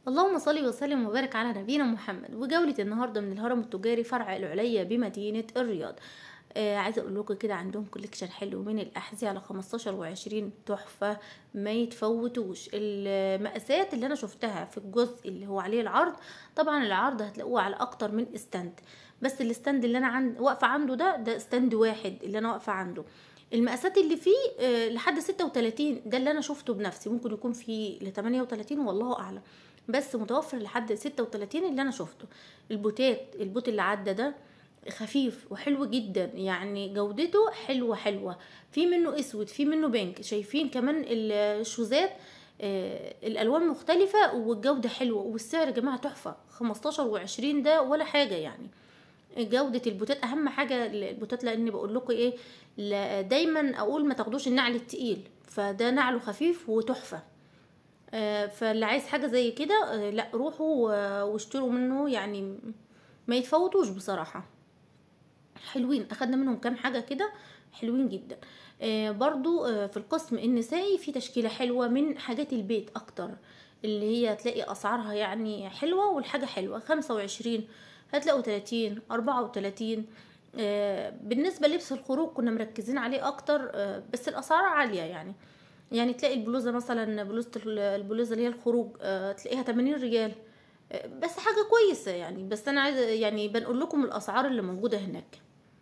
اللهم صل وسلم وبارك على نبينا محمد. وجولة النهاردة من الهرم التجاري فرع العليا بمدينة الرياض. عايزة اقول لكم كده عندهم كوليكشن حلو من الأحذية على 15 و20 تحفة ما يتفوتوش. المقاسات اللي انا شفتها في الجزء اللي هو عليه العرض، طبعا العرض هتلاقوه على اكتر من استند، بس الاستند اللي انا واقفة عنده ده استند واحد اللي انا واقفة عنده. المقاسات اللي فيه لحد 36، ده اللي انا شفته بنفسي، ممكن يكون فيه ل 38 والله اعلم، بس متوفر لحد 36 اللي انا شفته. البوت اللي عدى ده خفيف وحلو جدا، يعني جودته حلوة. في منه اسود، في منه بينك، شايفين كمان الشوزات الالوان مختلفة والجودة حلوة، والسعر يا جماعة تحفة. 15 و20 ده ولا حاجة يعني. جودة البوتات اهم حاجة البوتات، لاني بقول لكم ايه، دايما اقول ما تاخدوش النعل التقيل، فده نعله خفيف وتحفة. فاللي عايز حاجة زي كده لا روحوا واشتروا منه، يعني ما يتفوتوش بصراحة. حلوين، اخدنا منهم كام حاجة كده حلوين جدا. برضو في القسم النسائي في تشكيلة حلوة من حاجات البيت اكتر، اللي هي هتلاقي اسعارها يعني حلوة، والحاجة حلوة. 25 هتلاقوا 30 34. بالنسبة للبس الخروج كنا مركزين عليه اكتر، بس الاسعار عالية يعني تلاقي البلوزة مثلا، البلوزة اللي هي الخروج تلاقيها 80 ريال. بس حاجة كويسة يعني، بس انا عايزة يعني بنقول لكم الاسعار اللي موجودة هناك.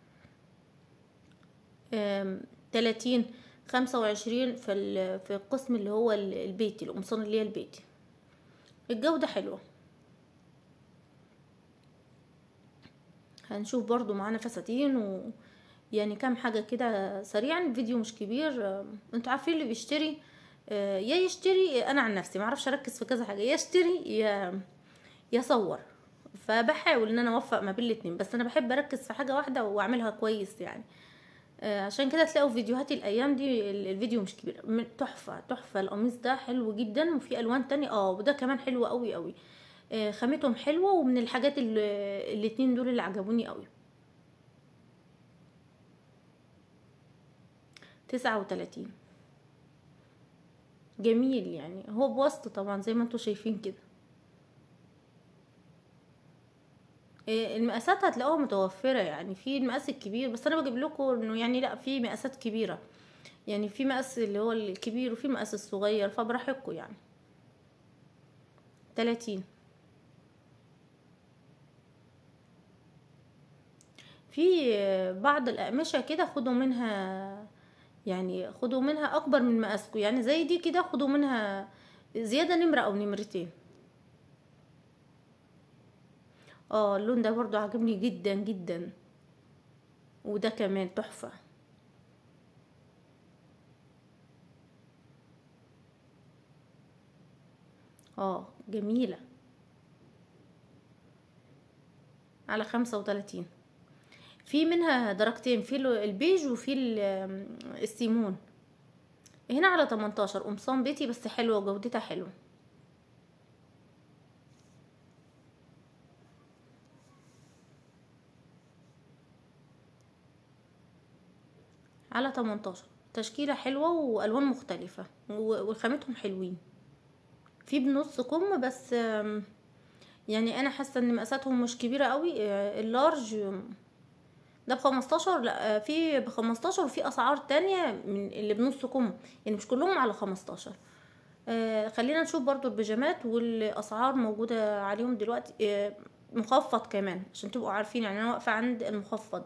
30 25 في القسم اللي هو البيتي، القمصان اللي هي البيتي، الجودة حلوة. هنشوف برضو معانا فساتين يعني كام حاجة كده سريعا، الفيديو مش كبير. انتوا عارفين اللي بيشتري يا يشتري، انا عن نفسي معرفش اركز في كذا حاجة، يا يشتري يا يصور، فبحاول ان انا اوفق ما بين الاتنين، بس انا بحب اركز في حاجة واحدة واعملها كويس يعني. عشان كده تلاقوا فيديوهاتي الايام دي الفيديو مش كبير. تحفة القميص ده حلو جدا، وفي الوان تانية وده كمان حلو قوي. خامتهم حلوة، ومن الحاجات الاتنين دول اللي عجبوني قوي. 39 جميل، يعني هو بوسط طبعا زي ما انتوا شايفين كده. المقاسات هتلاقوها متوفرة، يعني في المقاس الكبير، بس انا بجيب لكم انه يعني لا، في مقاسات كبيرة، يعني في مقاس اللي هو الكبير وفي مقاس الصغير، فبراحتكم يعني. 30 في بعض الأقمشة كده خدوا منها، يعني خدوا منها أكبر من مقاسكم، يعني زي دي كده خدوا منها زيادة نمرة أو نمرتين. اللون ده برضو عجبني جدا، وده كمان تحفة. جميلة، على 35. في منها درجتين، في البيج وفي السيمون. هنا على 18 قمصان بيتي، بس حلوة وجودتها حلوة. على 18 تشكيلة حلوة والوان مختلفة، وخامتهم حلوين. في بنص كم بس، يعني انا حاسه ان مقاساتهم مش كبيره قوي. اللارج ده ب15، لا في ب15، وفي اسعار تانية من اللي بنص كم، يعني مش كلهم على 15. خلينا نشوف برضو البيجامات والاسعار موجوده عليهم دلوقتي. مخفض كمان عشان تبقوا عارفين، يعني انا واقفه عند المخفض.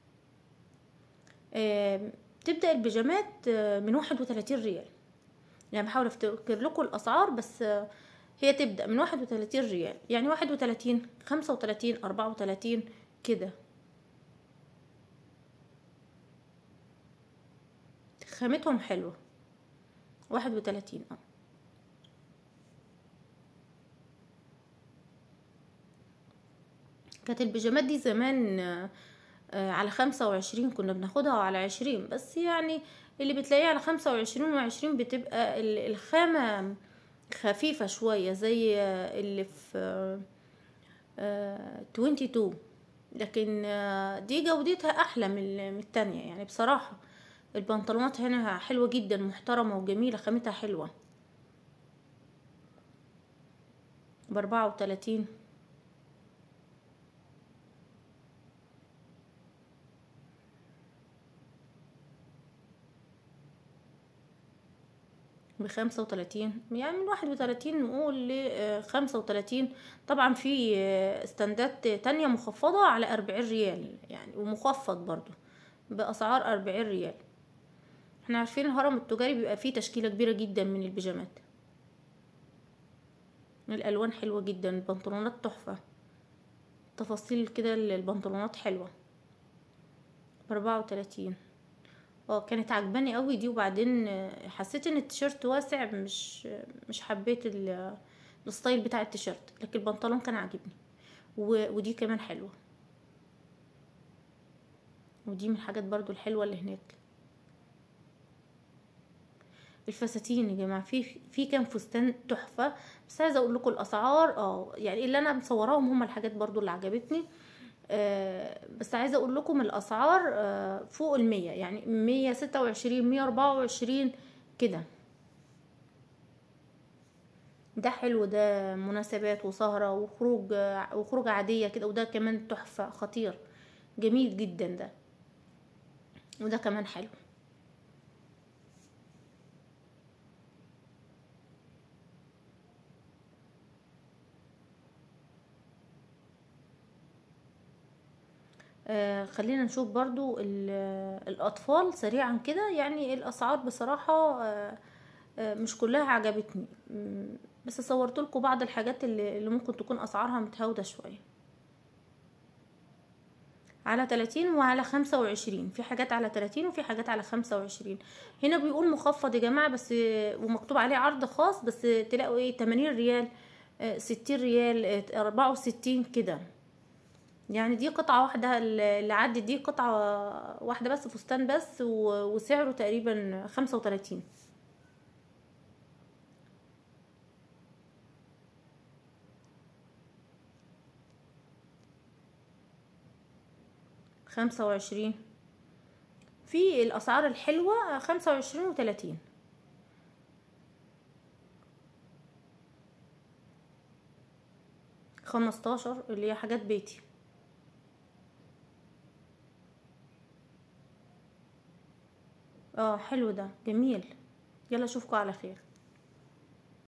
تبدأ البيجامات من 31 ريال، يعني بحاول افتكر لكم الاسعار، بس هي تبدأ من 31 ريال، يعني 31 35 34 كده. خامتهم حلوة. 31 كانت البيجامات دي زمان على 25 كنا بناخدها، وعلى 20 بس، يعني اللي بتلاقيه على 25 و20 بتبقى الخامة خفيفة شوية، زي اللي في 22، لكن دي جودتها احلى من التانية يعني بصراحة. البنطلونات هنا حلوة جدا، محترمة وجميلة، خامتها حلوة. ب34. ب35، يعني من 31 نقول ل35. طبعا في استندات تانية مخفضة على 40 ريال يعني، ومخفض برضو بأسعار 40 ريال. احنا عارفين الهرم التجاري بيبقى فيه تشكيلة كبيرة جدا من البيجامات. الألوان حلوة جدا، البنطلونات تحفة، تفاصيل كده البنطلونات حلوة. ب34. كانت عجباني قوي دي، وبعدين حسيت ان التيشيرت واسع، مش حبيت الستايل بتاع التيشيرت، لكن البنطلون كان عاجبني. ودي كمان حلوة، ودي من الحاجات برضو الحلوة اللي هناك. الفساتين يا جماعة، في كام فستان تحفة، بس عايزة اقول لكم الاسعار يعني اللي انا مصوراهم هم الحاجات برضو اللي عجبتني. بس عايزة اقول لكم الاسعار فوق 100، يعني 126 124 كده. ده حلو، ده مناسبات وسهرة وخروج عادية كده، وده كمان تحفة خطير، جميل جدا ده، وده كمان حلو. خلينا نشوف برضو الأطفال سريعا كده. يعني الأسعار بصراحة مش كلها عجبتني، بس صورت لكم بعض الحاجات اللي ممكن تكون أسعارها متهاودة شوية. على 30 وعلى 25، في حاجات على 30 وفي حاجات على 25. هنا بيقول مخفض يا جماعة، بس ومكتوب عليه عرض خاص، بس تلاقوا ايه 80 ريال، 60 ريال، 64 كده. يعني دي قطعة واحدة، اللي عدت دي قطعة واحدة بس، فستان بس، وسعره تقريبا 35. 25 في الأسعار الحلوة، 25 و30. 15 اللي هي حاجات بيتي. حلو ده، جميل. يلا اشوفكم على خير.